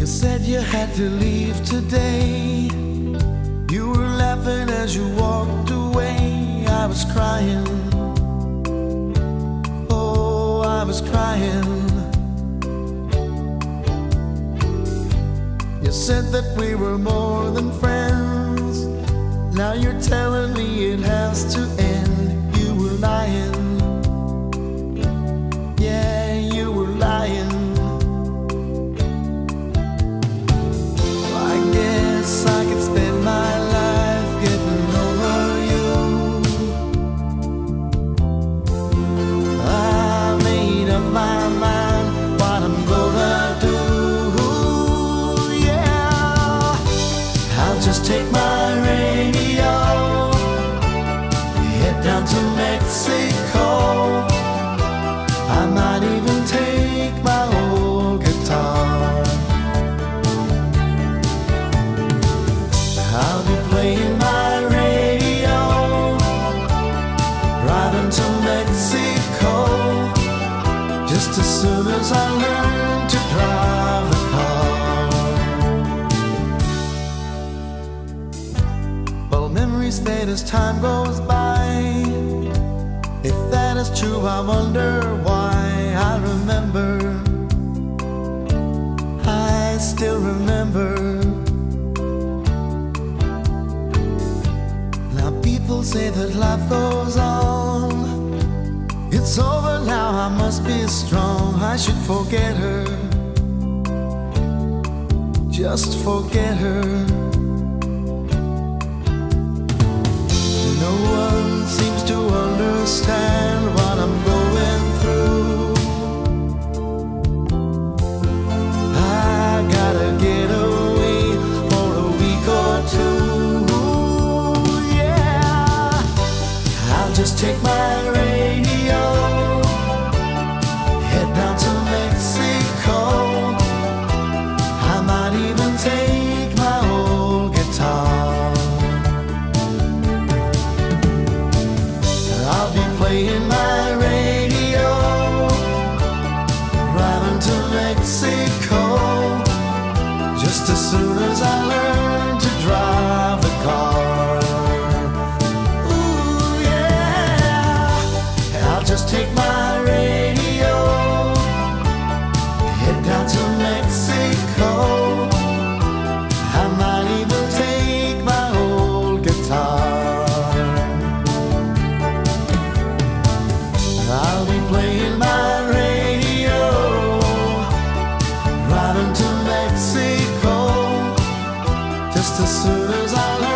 You said you had to leave today. You were laughing as you walked away. I was crying. Oh, I was crying. You said that we were more than friends. Now you're telling me it has to end. You were lying. Yeah, you were lying. I guess I could spend my life getting over you. I made up my mind what I'm gonna do. Yeah, I'll just take my radio, head down to Mexico. I might even take my old guitar. I'll be playing my radio, driving to Mexico, just as soon as I learn to drive a car. Well, memories fade as time goes by. If that is true, I wonder why. I remember, I still remember. Now people say that life goes on. It's over now, I must be strong. I should forget her, just forget her. No one seems to understand what I'm going through. I gotta get away for a week or two. Yeah, I'll just take my radio, head down to Mexico. I might even take my old guitar. I'll be playing my radio, driving to Mexico, just as soon as I learn to drive a car. Ooh, yeah, I'll just take my radio, head down to Mexico. I might even take my old guitar. I'll be playing my radio, driving to Mexico, just as soon as I learn